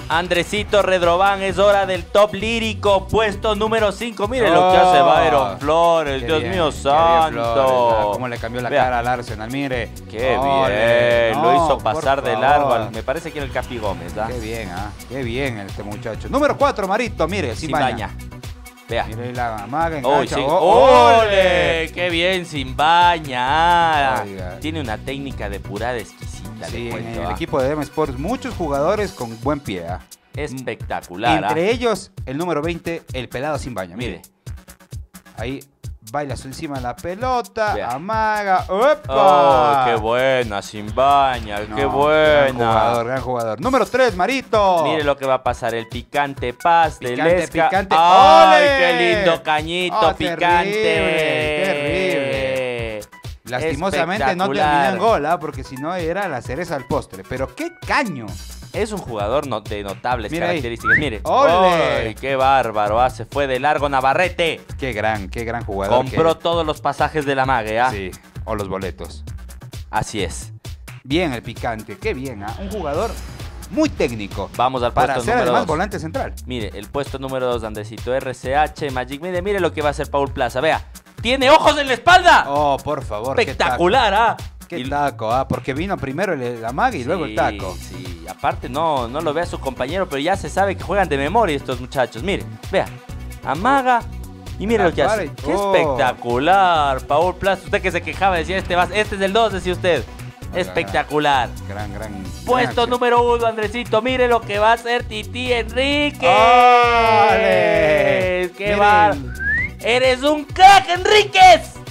Andresito Redrován, es hora del top lírico, puesto número 5. Mire lo que hace Byron Flores, Dios mío santo. Cómo le cambió la cara al Arsenal, mire. Qué bien, lo hizo pasar de largo. Me parece que era el Capi Gómez, ¿ah? Qué bien este muchacho. Número 4, Marito, mire, Simbaña. Vea. Mire la maga, engancha. ¡Ole! ¡Qué bien, Simbaña! Tiene una técnica depurada exquisita. Sí, en el equipo de DM Sports, muchos jugadores con buen pie. Espectacular. Entre ellos, el número 20, el pelado Simbaña. Mire. Ahí baila encima de la pelota, amaga. ¡Opa! ¡Oh, qué buena, Simbaña! ¡Qué buena! Gran jugador. Número 3, Marito. Mire lo que va a pasar, el picante Paz de Lesca. Picante. ¡Ay, qué lindo cañito picante! Terrible. Lastimosamente no terminó en gol, porque si no era la cereza al postre. Pero qué caño. Es un jugador de notables características. Ahí. Mire. ¡Ole! ¡Ay, qué bárbaro! Se fue de largo Navarrete. Qué gran jugador. Compró todos los pasajes de la mague, Sí, o los boletos. Así es. Bien el picante, qué bien, Un jugador muy técnico. Vamos al puesto número 2. Para ser además volante central. Mire, el puesto número 2, Andresito RCH, Magic Media. Mire lo que va a hacer Paul Plaza. Vea, ¡tiene ojos en la espalda! Oh, por favor. Espectacular, Qué taco, porque vino primero la maga y luego el taco. Sí, aparte no lo ve a su compañero, pero ya se sabe que juegan de memoria estos muchachos. Mire, vea, amaga y mire lo que hace. ¡Qué espectacular! Paul Plaza, usted que se quejaba, decía, este es el 2, decía usted. Espectacular. Gran Puesto número 1, Andresito. Mire lo que va a hacer Titi Enríquez. ¡Ole! ¡Qué bar! ¡Eres un crack, Enríquez!